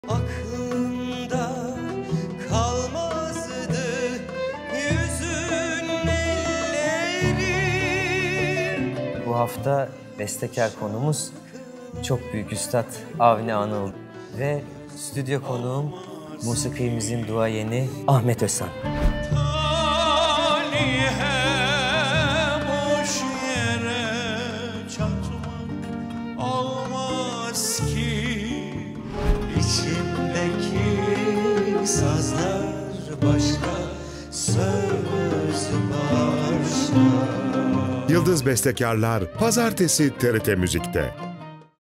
Aklımda kalmazdı yüzün ellerim. Bu hafta bestekar konumuz çok büyük üstad Avni Anıl ve stüdyo konuğum musikimizin duayeni Ahmet Özhan. Boş yere çatmak olmaz ki. İçimdeki sazlar başka, söz başka. Yıldız Bestekarlar Pazartesi TRT Müzik'te.